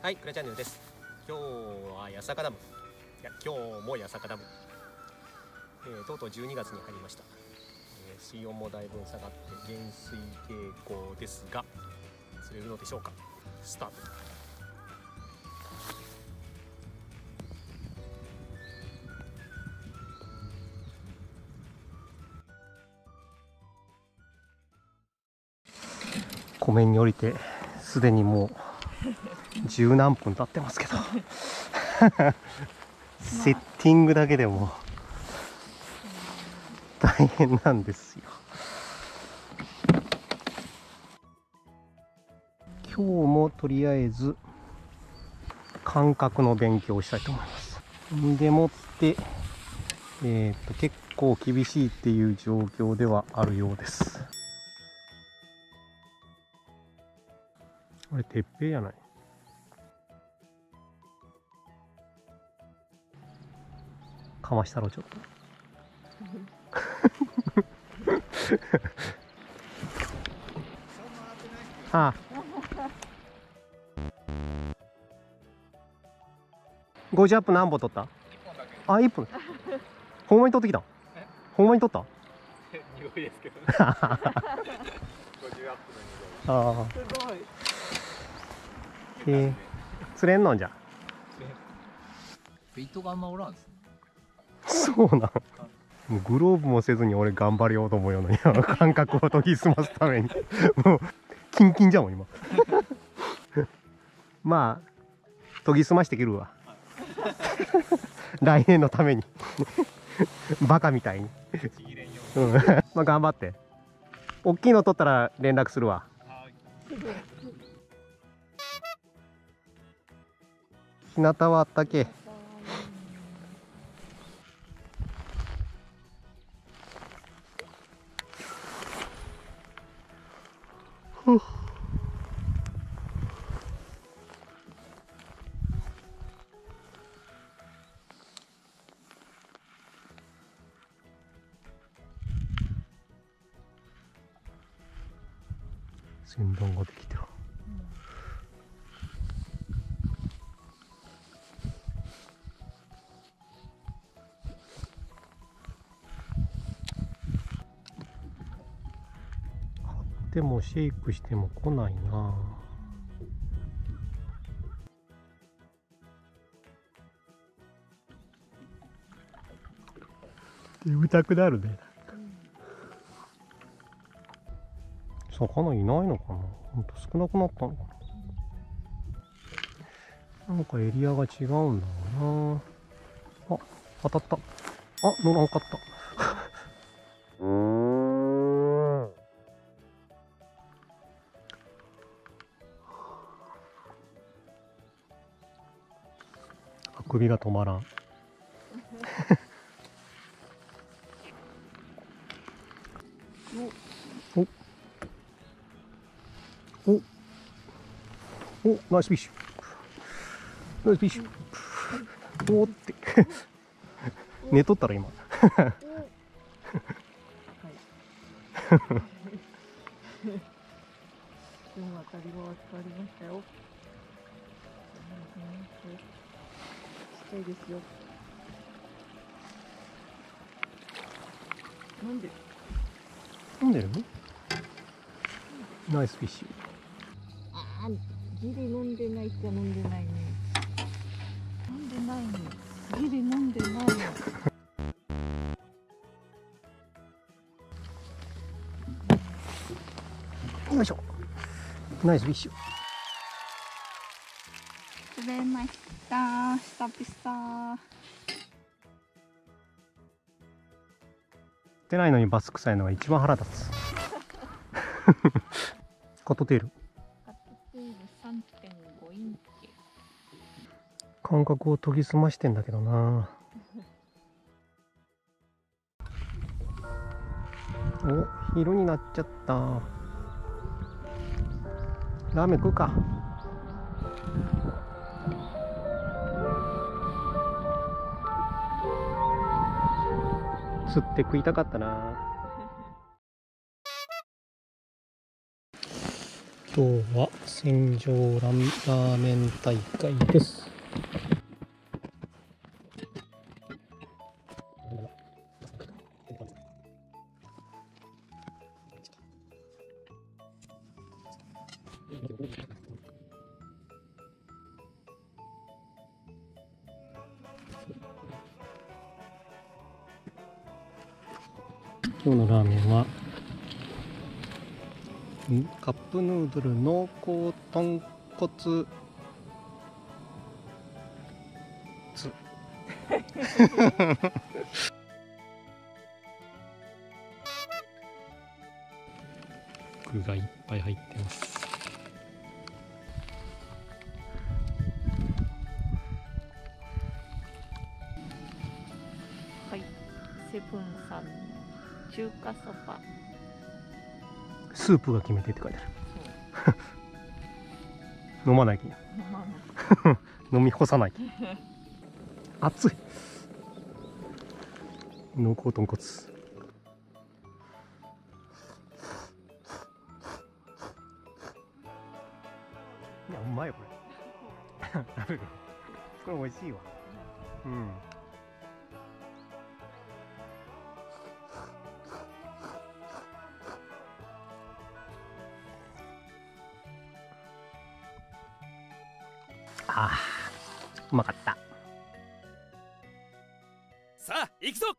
はい、クラチャンネルです。今日は八坂ダム。いや、今日も八坂ダム。とうとう12月に入りました。水温もだいぶ下がって減水傾向ですが、釣れるのでしょうか。スタート。湖面に降りてすでにもう十何分経ってますけどセッティングだけでも大変なんですよ。今日もとりあえず感覚の勉強をしたいと思います。でもって結構厳しいっていう状況ではあるようです。これてっぺいやない。かましたろちょっとああ50アップ何本取った？あ、1本。ほんまに取ってきた？ほんまに取った？ 匂いですけどね。50アップの匂い。 ああ、 すごい。 釣れんのんじゃ。 ベイトがあんまおらんですね。 そうなん。もうグローブもせずに俺頑張れようと思うような感覚を研ぎ澄ますためにもうキンキンじゃんもん今まあ研ぎ澄ましてきるわ来年のためにバカみたいにうんまあ頑張って。大きいの取ったら連絡するわ。日向はあったけ。船団ができてる。張ってもシェイクしても来ないな。眠たくなるね。魚いないのかな。ほんと少なくなったのかな。なんかエリアが違うんだろうな。あ、当たった。あ、乗らんかったあくびが止まらんおナイスフィッシュ。ナイスフィッシュ。おーって寝とったら今今当たりは預かりましたよ。ちっちゃいですよ。 飲んでる？ナイスフィッシュ。 ああ、ギリ飲んでないっちゃ飲んでないね。飲んでないね。ギリ飲んでないね。 よいしょ。ナイスフィッシュ。 釣れました。久々。 出ないのにバス臭いのが一番腹立つカットテール。 カットテール 3.5 インチ。 感覚を研ぎ澄ましてんだけどな。お、昼になっちゃった。ラーメン食うか。釣って食いたかったな。今日は戦場ラーメン大会です。今日のラーメンはカップヌードル濃厚豚骨つ具がいっぱい入ってます。 はい、セブンさん中華そば。 スープが決めてって書いてある。飲まないけど。飲み干さない。熱い。濃厚豚骨。いや、うまいよこれ。食べる。これ美味しいわ。うん。ああ、うまかった。 さあ行くぞ。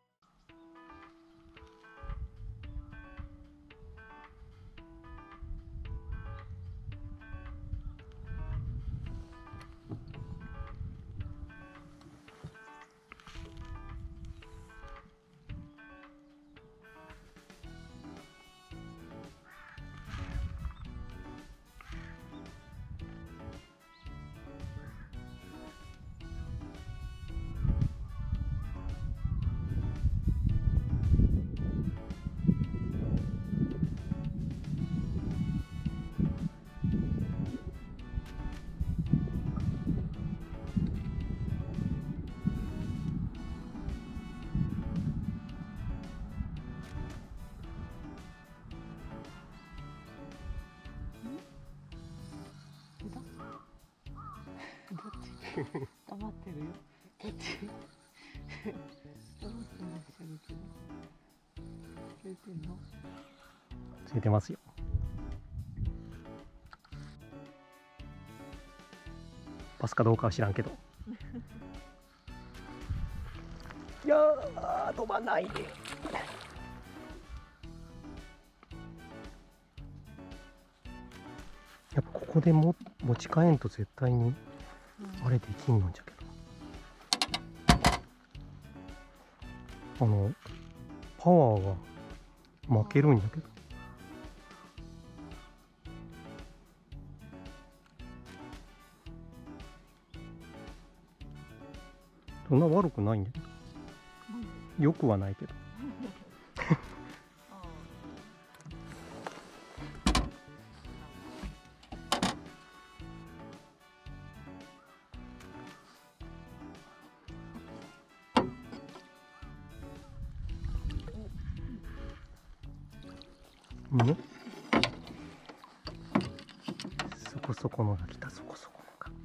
黙ってるよ。こっち。黙ってらっしゃるけど。ついてんの？ ついてますよ。パスかどうかは知らんけど。いやー、飛ばないで。やっぱここで持ち帰んと絶対にあれできんのんじゃけど、パワーが負けるんやけど。そんな悪くないんだけど、よくはないけど。ね、そこそこのが来た、そこそこのが。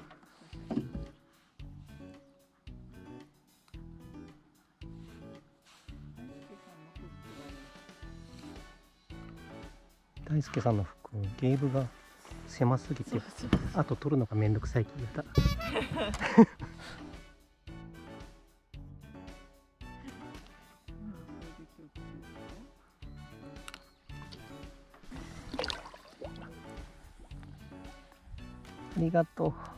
大輔さんの服、ゲーブが狭すぎて、あと取るのがめんどくさい気がした。ありがとう。